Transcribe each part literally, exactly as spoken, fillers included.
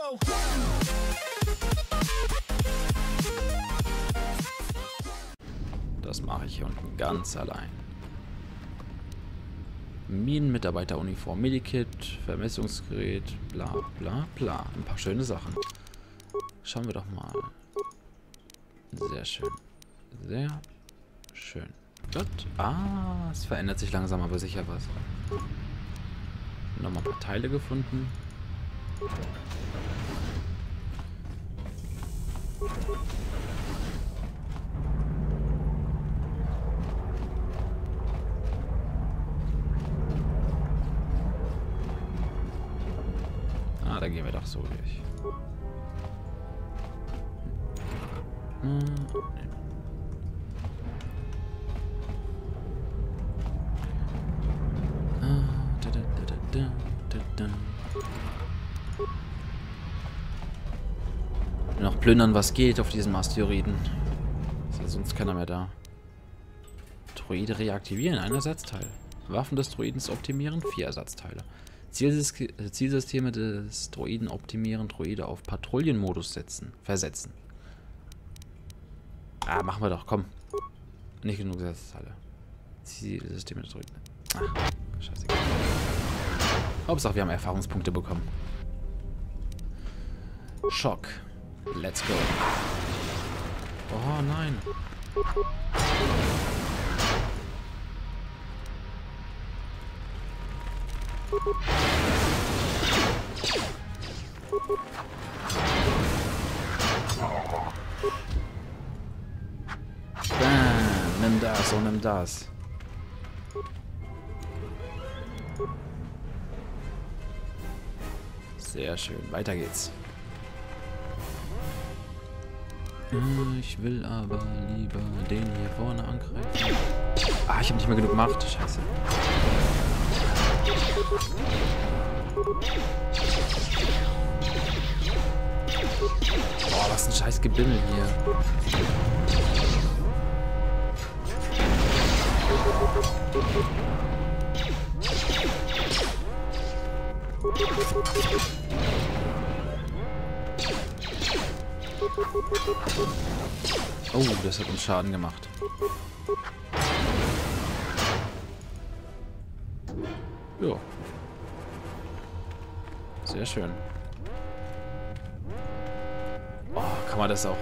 go. Das mache ich hier unten ganz allein. Minenmitarbeiteruniform, Medikit, Vermessungsgerät, bla bla bla. Ein paar schöne Sachen. Schauen wir doch mal. Sehr schön. Sehr schön. Gut. Ah, es verändert sich langsam aber sicher was. Nochmal ein paar Teile gefunden. Ah, da gehen wir doch so durch. Hm, nee. Noch plündern, was geht auf diesem Asteroiden. Ist ja sonst keiner mehr da. Droide reaktivieren, ein Ersatzteil. Waffen des Droidens optimieren, vier Ersatzteile. Zielsys Zielsysteme des Droiden optimieren, Droide auf Patrouillenmodus setzen, versetzen. Ah, machen wir doch, komm. Nicht genug Ersatzteile. Zielsysteme des Droiden. Ach, scheiße. Hauptsache, wir haben Erfahrungspunkte bekommen. Schock. Let's go. Oh nein. Bam, nimm das und nimm das. Sehr schön, weiter geht's. Ich will aber lieber den hier vorne angreifen. Ah, ich habe nicht mehr genug Macht. Scheiße. Boah, was ein scheiß Gebimmel hier. Oh, das hat uns Schaden gemacht. Jo. Sehr schön. Oh, kann man das auch...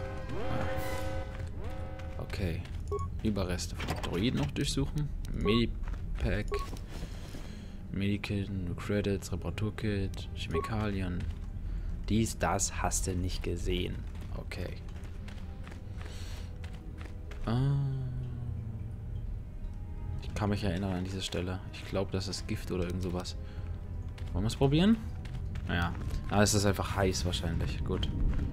Okay. Überreste von Droiden noch durchsuchen. Medipack. Medikit, Credits, Reparaturkit, Chemikalien. Dies, das hast du nicht gesehen. Okay. Ah. Ich kann mich erinnern an diese Stelle. Ich glaube, das ist Gift oder irgend sowas. Wollen wir es probieren? Ja. Ah, es ist einfach heiß wahrscheinlich. Gut.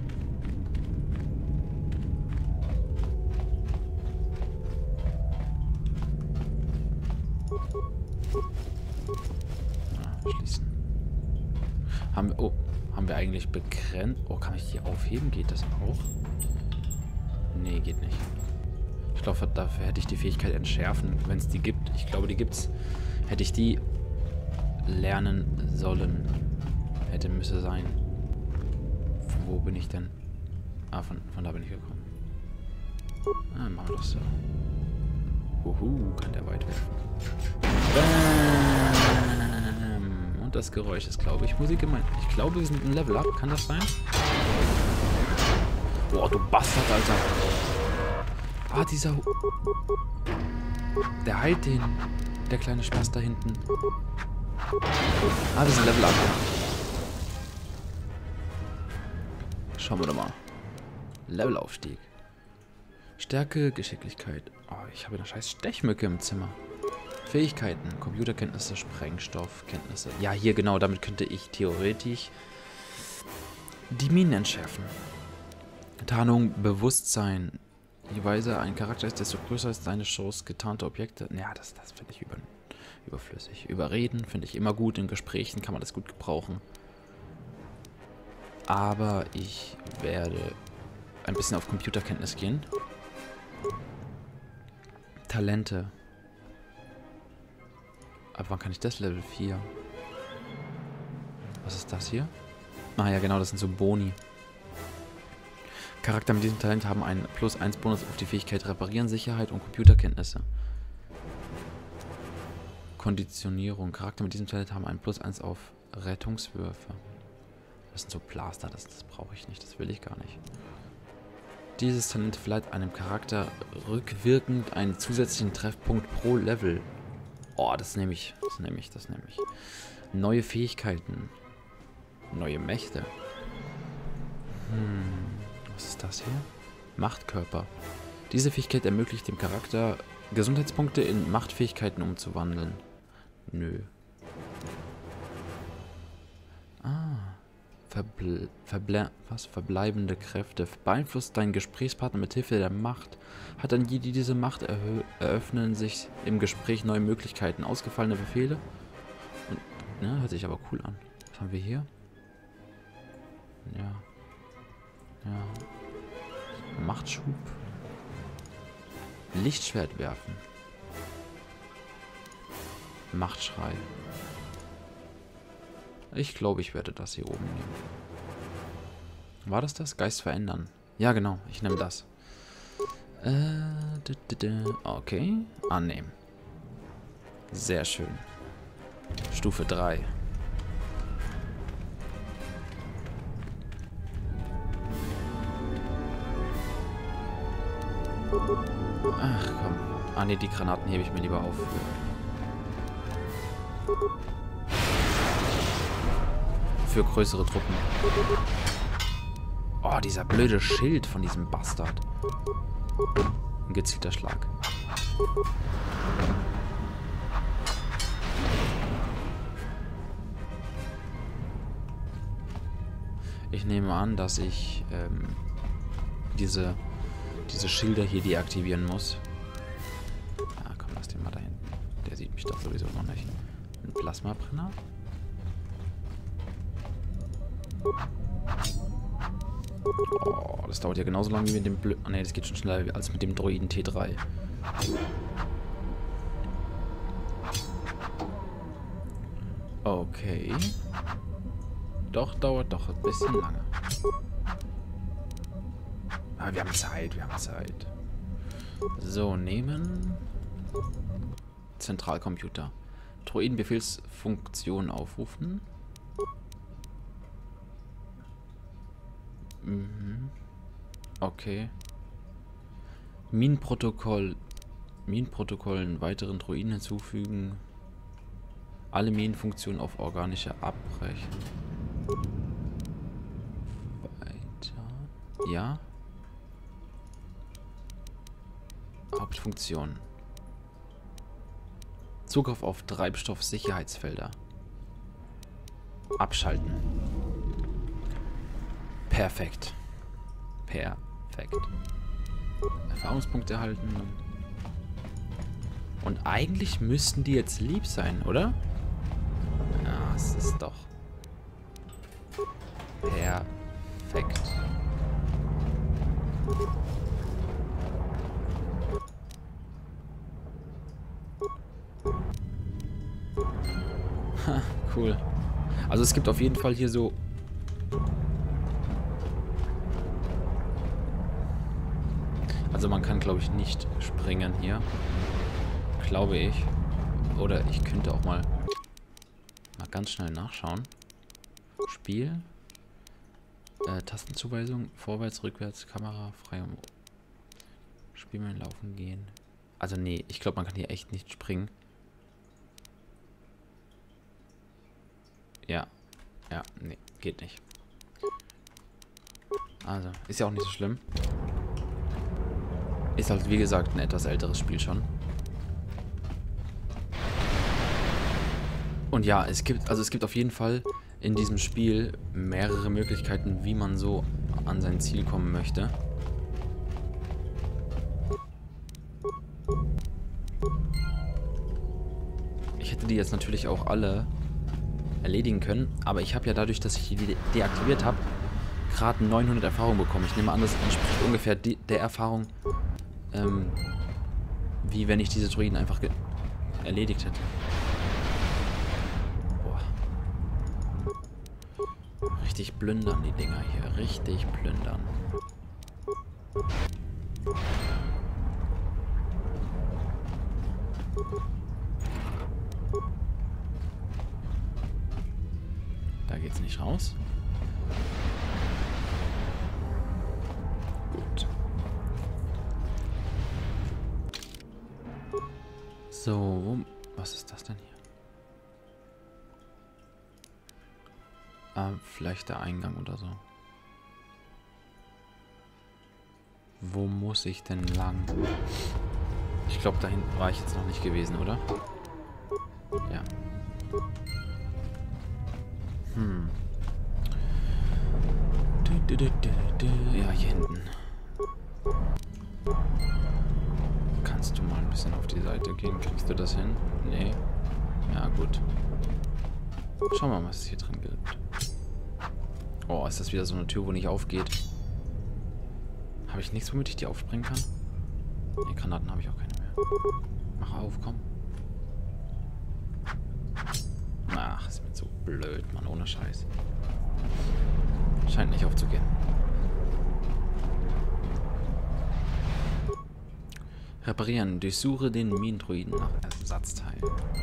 Ah, schließen. Haben wir... Oh. Haben wir eigentlich begrenzt... Oh, kann ich die aufheben? Geht das auch? Nee, geht nicht. Ich glaube, dafür hätte ich die Fähigkeit entschärfen, wenn es die gibt. Ich glaube, die gibt's. Hätte ich die lernen sollen. Hätte, müsse sein. Wo bin ich denn? Ah, von, von da bin ich gekommen. Ah, machen wir das so. Uhu, kann der weit werfen. Bam! Und das Geräusch ist, glaube ich, Musik gemeint. Ich glaube, wir sind ein Level Up. Kann das sein? Boah, du Bastard, Alter. Ah, dieser... Der heilt den. Der kleine Spaß da hinten. Ah, wir sind Level Up. Schauen wir doch mal. Levelaufstieg. Stärke, Geschicklichkeit. Oh, ich habe eine scheiß Stechmücke im Zimmer. Fähigkeiten, Computerkenntnisse, Sprengstoffkenntnisse. Ja, hier genau, damit könnte ich theoretisch die Minen entschärfen. Tarnung, Bewusstsein. Je weiser ein Charakter ist, desto größer ist seine Chance, getarnte Objekte. Ja, das, das finde ich über, überflüssig. Überreden finde ich immer gut. In Gesprächen kann man das gut gebrauchen. Aber ich werde ein bisschen auf Computerkenntnis gehen. Talente. Ab wann kann ich das? Level vier. Was ist das hier? Ah ja, genau, das sind so Boni. Charakter mit diesem Talent haben einen plus eins Bonus auf die Fähigkeit Reparieren, Sicherheit und Computerkenntnisse. Konditionierung. Charakter mit diesem Talent haben einen plus eins auf Rettungswürfe. Das sind so Blaster, das, das brauche ich nicht, das will ich gar nicht. Dieses Talent verleiht einem Charakter rückwirkend einen zusätzlichen Treffpunkt pro Level. Oh, das nehme ich, das nehme ich, das nehme ich. Neue Fähigkeiten. Neue Mächte. Hm, was ist das hier? Machtkörper. Diese Fähigkeit ermöglicht dem Charakter, Gesundheitspunkte in Machtfähigkeiten umzuwandeln. Nö. Ah. Verbl Verble was? Verbleibende Kräfte. Beeinflusst deinen Gesprächspartner mit Hilfe der Macht. Hat dann die, die diese Macht eröffnen sich im Gespräch neue Möglichkeiten. Ausgefallene Befehle. Und, ne, hört sich aber cool an. Was haben wir hier? Ja. Ja. Machtschub. Lichtschwert werfen. Machtschrei. Ich glaube, ich werde das hier oben nehmen. War das das? Geist verändern. Ja, genau. Ich nehme das. Äh, okay. Annehmen. Sehr schön. Stufe drei. Ach komm. Ah ne, die Granaten hebe ich mir lieber auf. Für größere Truppen. Oh, dieser blöde Schild von diesem Bastard. Ein gezielter Schlag. Ich nehme an, dass ich ähm, diese, diese Schilder hier deaktivieren muss. Ah, komm, lass den mal da hinten. Der sieht mich doch sowieso noch nicht. Ein Plasmabrenner. Oh, das dauert ja genauso lange wie mit dem Blö... Ah, ne, das geht schon schneller als mit dem Droiden T drei. Okay. Doch, dauert doch ein bisschen lange. Aber wir haben Zeit, wir haben Zeit. So, nehmen... Zentralcomputer. Droidenbefehlsfunktion aufrufen. Mhm. Okay. Minenprotokoll. Minenprotokollen weiteren Droiden hinzufügen. Alle Minenfunktionen auf organische abbrechen. Weiter. Ja. Hauptfunktion. Zugriff auf Treibstoffsicherheitsfelder. Abschalten. Perfekt. Perfekt. Erfahrungspunkte erhalten. Und eigentlich müssten die jetzt lieb sein, oder? Ja, es ist doch. Perfekt. Ha, cool. Also es gibt auf jeden Fall hier so... Also man kann, glaube ich, nicht springen hier. Glaube ich. Oder ich könnte auch mal, mal ganz schnell nachschauen. Spiel. Äh, Tastenzuweisung. Vorwärts, rückwärts, Kamera, frei um... Spielmenü laufen gehen. Also nee, ich glaube, man kann hier echt nicht springen. Ja. Ja, nee, geht nicht. Also, ist ja auch nicht so schlimm. Ist halt, wie gesagt, ein etwas älteres Spiel schon. Und ja, es gibt, also es gibt auf jeden Fall in diesem Spiel mehrere Möglichkeiten, wie man so an sein Ziel kommen möchte. Ich hätte die jetzt natürlich auch alle erledigen können, aber ich habe ja dadurch, dass ich die deaktiviert habe, gerade neunhundert Erfahrung bekommen. Ich nehme an, das entspricht ungefähr die, der Erfahrung, ähm, wie wenn ich diese Droiden einfach erledigt hätte. Boah. richtig plündern, die Dinger hier. Richtig plündern. Da geht's nicht raus. Gut. So, wo, was ist das denn hier? Ah, vielleicht der Eingang oder so. Wo muss ich denn lang? Ich glaube, da hinten war ich jetzt noch nicht gewesen, oder? Ja. Hm. Ja, hier hinten. Kannst du mal ein bisschen auf die Seite gehen? Kriegst du das hin? Nee. Ja, gut. Schauen wir mal, was es hier drin gibt. Oh, ist das wieder so eine Tür, wo nicht aufgeht? Habe ich nichts, womit ich die aufspringen kann? Nee, Granaten habe ich auch keine mehr. Mach auf, komm. Ach, ist mir so blöd, Mann, ohne Scheiß. Scheint nicht aufzugehen. Reparieren. Durchsuche den Minendruiden nach Ersatzteilen.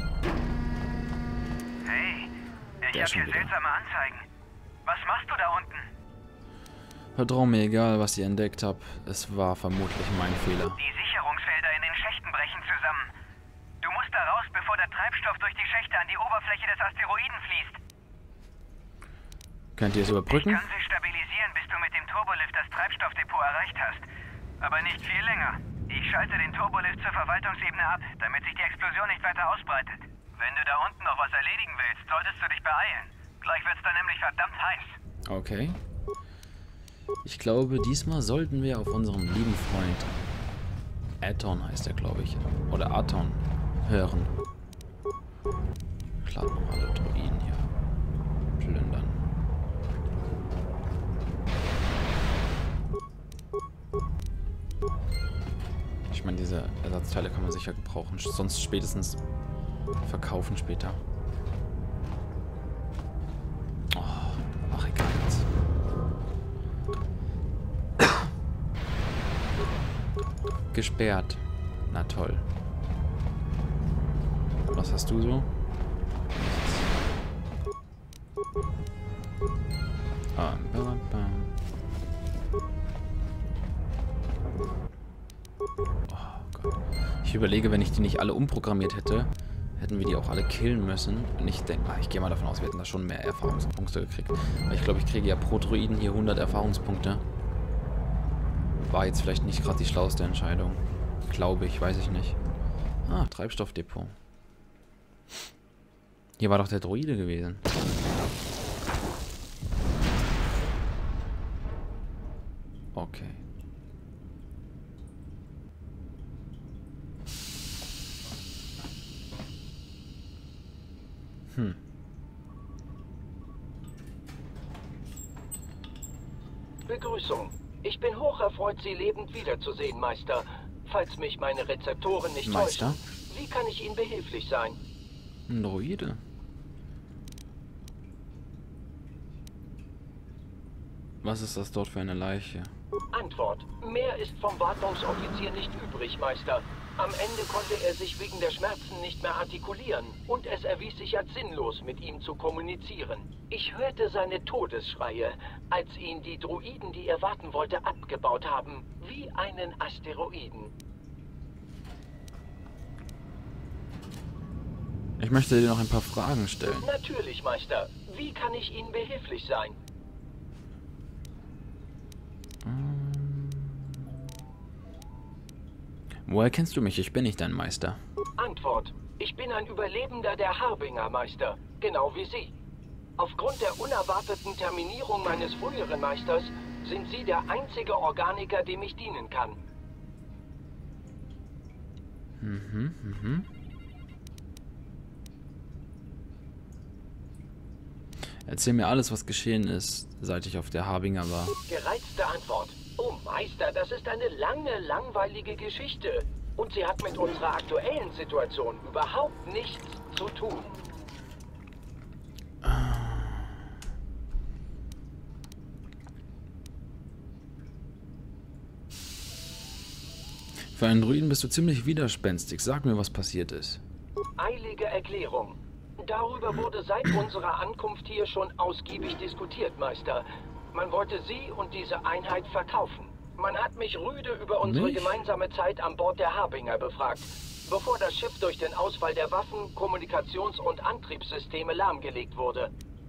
Hey, ich Der hab schon hier wieder. seltsame Anzeigen. Was machst du da unten? Vertrau mir, egal was ihr entdeckt habt. Es war vermutlich mein Fehler. Die Sicherungsfelder in den Schächten brechen zusammen. Du musst da raus, bevor der Treibstoff durch die Schächte an die Oberfläche des Asteroiden fließt. Könnt ihr es Ich überbrücken? kann sie stabilisieren, bis du mit dem Turbolift das Treibstoffdepot erreicht hast. Aber nicht viel länger. Ich schalte den Turbolift zur Verwaltungsebene ab, damit sich die Explosion nicht weiter ausbreitet. Wenn du da unten noch was erledigen willst, solltest du dich beeilen. Gleich wird's da nämlich verdammt heiß. Okay. Ich glaube, diesmal sollten wir auf unserem lieben Freund Aton heißt er, glaube ich. Oder Aton hören. Klar, noch alle Druiden hier plündern. Ich meine, diese Ersatzteile kann man sicher gebrauchen. Sonst spätestens verkaufen später. Oh, ach egal jetzt. Gesperrt. Na toll. Was hast du so? Nichts. Ah, bam, bam. Oh Gott. Ich überlege, wenn ich die nicht alle umprogrammiert hätte, hätten wir die auch alle killen müssen. Und ich denke, ah, ich gehe mal davon aus, wir hätten da schon mehr Erfahrungspunkte gekriegt. Weil ich glaube, ich kriege ja pro Druiden hier hundert Erfahrungspunkte. War jetzt vielleicht nicht gerade die schlauste Entscheidung. Glaube ich, weiß ich nicht. Ah, Treibstoffdepot. Hier war doch der Droide gewesen. Okay. Hm. Begrüßung. Ich bin hocherfreut, Sie lebend wiederzusehen, Meister. Falls mich meine Rezeptoren nicht Meister? täuschen, wie kann ich Ihnen behilflich sein? Ein Droide. Was ist das dort für eine Leiche? Antwort. Mehr ist vom Wartungsoffizier nicht übrig, Meister. Am Ende konnte er sich wegen der Schmerzen nicht mehr artikulieren und es erwies sich als sinnlos, mit ihm zu kommunizieren. Ich hörte seine Todesschreie, als ihn die Droiden, die er warten wollte, abgebaut haben, wie einen Asteroiden. Ich möchte dir noch ein paar Fragen stellen. Natürlich, Meister. Wie kann ich Ihnen behilflich sein? Woher kennst du mich? Ich bin nicht dein Meister. Antwort. Ich bin ein Überlebender der Harbinger, Meister. Genau wie Sie. Aufgrund der unerwarteten Terminierung meines früheren Meisters sind Sie der einzige Organiker, dem ich dienen kann. Mhm, mhm. Erzähl mir alles, was geschehen ist, seit ich auf der Harbinger war. Gereizte Antwort. Oh, Meister, das ist eine lange, langweilige Geschichte. Und sie hat mit unserer aktuellen Situation überhaupt nichts zu tun. Für einen Druiden bist du ziemlich widerspenstig. Sag mir, was passiert ist. Eilige Erklärung. Darüber wurde seit unserer Ankunft hier schon ausgiebig diskutiert, Meister. Man wollte Sie und diese Einheit verkaufen. Man hat mich rüde über unsere Mich? gemeinsame Zeit an Bord der Harbinger befragt, bevor das Schiff durch den Ausfall der Waffen, Kommunikations- und Antriebssysteme lahmgelegt wurde.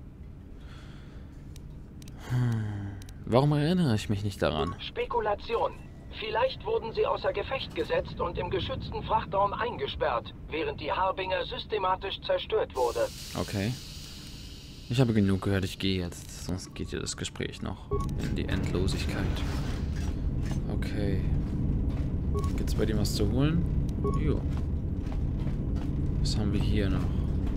Warum erinnere ich mich nicht daran? Spekulation. Vielleicht wurden sie außer Gefecht gesetzt und im geschützten Frachtraum eingesperrt, während die Harbinger systematisch zerstört wurde. Okay. Ich habe genug gehört, ich gehe jetzt. Sonst geht ja das Gespräch noch in die Endlosigkeit. Okay. Gibt's bei dir was zu holen? Jo. Was haben wir hier noch?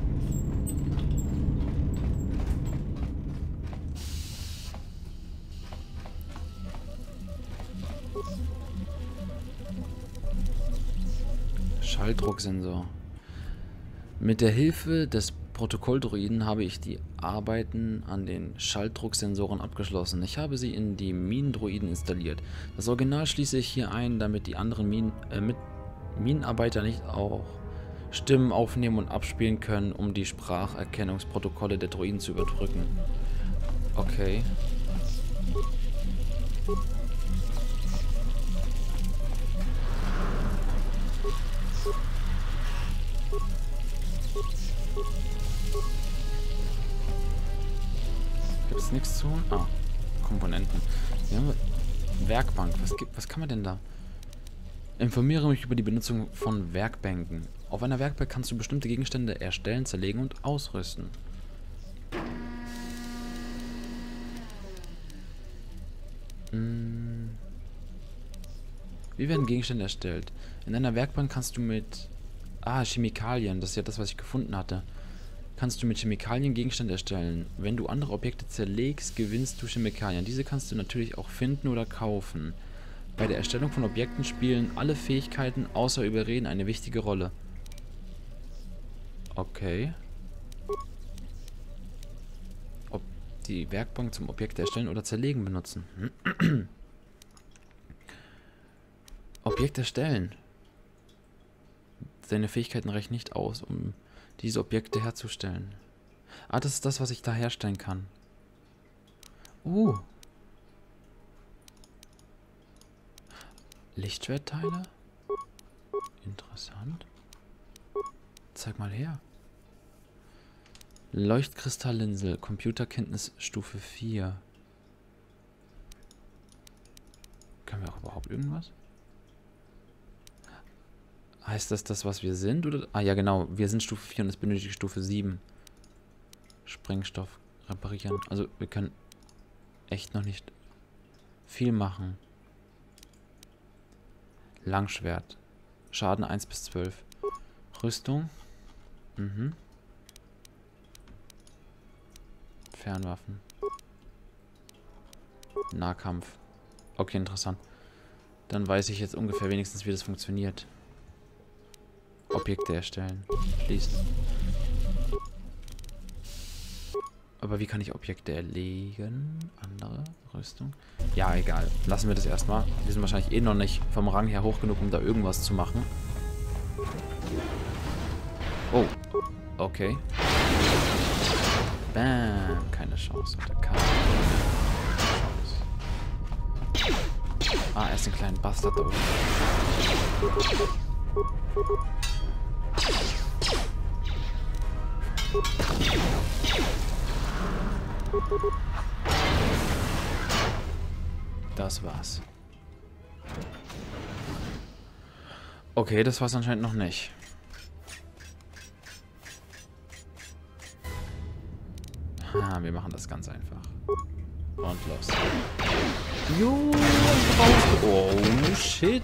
Schalldrucksensor. Mit der Hilfe des Protokolldruiden habe ich die Arbeiten an den Schalldrucksensoren abgeschlossen. Ich habe sie in die Minendruiden installiert. Das Original schließe ich hier ein, damit die anderen Minen, äh, mit Minenarbeiter nicht auch Stimmen aufnehmen und abspielen können, um die Spracherkennungsprotokolle der Druiden zu überbrücken. Okay. Gibt es nichts zu holen? Ah, Komponenten. Wir haben Werkbank. Was gibt, was kann man denn da? Informiere mich über die Benutzung von Werkbänken. Auf einer Werkbank kannst du bestimmte Gegenstände erstellen, zerlegen und ausrüsten. Hm. Wie werden Gegenstände erstellt? In einer Werkbank kannst du mit... Ah, Chemikalien. Das ist ja das, was ich gefunden hatte. Kannst du mit Chemikalien Gegenstände erstellen. Wenn du andere Objekte zerlegst, gewinnst du Chemikalien. Diese kannst du natürlich auch finden oder kaufen. Bei der Erstellung von Objekten spielen alle Fähigkeiten außer Überreden eine wichtige Rolle. Okay. Ob die Werkbank zum Objekt erstellen oder zerlegen benutzen. Objekt erstellen. Seine Fähigkeiten reichen nicht aus, um diese Objekte herzustellen. Ah, das ist das, was ich da herstellen kann. Uh. Lichtschwertteile? Interessant. Zeig mal her. Leuchtkristallinsel, Computerkenntnis Stufe vier. Können wir auch überhaupt irgendwas? Heißt das das, was wir sind? Oder? Ah ja, genau. Wir sind Stufe vier und es benötigt Stufe sieben. Sprengstoff reparieren. Also wir können echt noch nicht viel machen. Langschwert. Schaden eins bis zwölf. Rüstung. Mhm. Fernwaffen. Nahkampf. Okay, interessant. Dann weiß ich jetzt ungefähr wenigstens, wie das funktioniert. Objekte erstellen. Schließen. Aber wie kann ich Objekte erlegen? Andere Rüstung? Ja, egal. Lassen wir das erstmal. Wir sind wahrscheinlich eh noch nicht vom Rang her hoch genug, um da irgendwas zu machen. Oh. Okay. Bam. Keine Chance. Hat der Chance. Ah, er ist ein kleiner Bastard da oben. Das war's. Okay, das war's anscheinend noch nicht. Ha, wir machen das ganz einfach. Und los. Jo, oh, shit.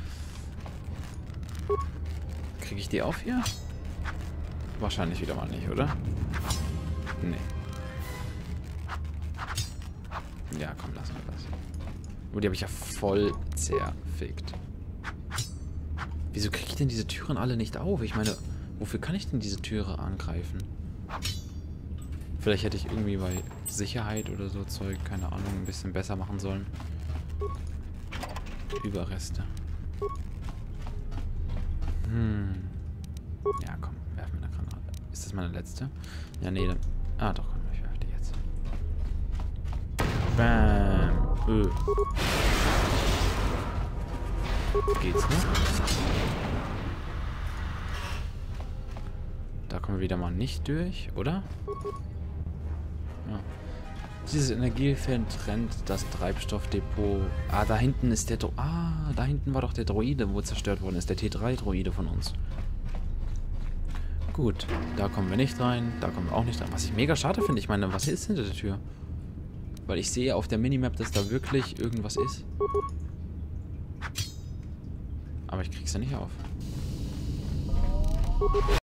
Kriege ich die auf hier? Wahrscheinlich wieder mal nicht, oder? Nee. Ja, komm, lassen wir das. Oh, die habe ich ja voll zerfickt. Wieso kriege ich denn diese Türen alle nicht auf? Ich meine, wofür kann ich denn diese Türe angreifen? Vielleicht hätte ich irgendwie bei Sicherheit oder so Zeug, keine Ahnung, ein bisschen besser machen sollen. Überreste. Hm. Ja, komm, werfen wir eine Granate. Ist das meine letzte? Ja, nee, dann... Ah, doch, komm, ich werfe die jetzt. Bam. Öh. Geht's noch? Da kommen wir wieder mal nicht durch, oder? Ja. Dieses Energiefeld trennt das Treibstoffdepot. Ah, da hinten ist der... Dro ah, da hinten war doch der Droide, wo zerstört worden ist. Der T drei Droide von uns. Gut, da kommen wir nicht rein. Da kommen wir auch nicht rein. Was ich mega schade finde. Ich meine, was ist hinter der Tür? Weil ich sehe auf der Minimap, dass da wirklich irgendwas ist. Aber ich krieg's ja nicht auf.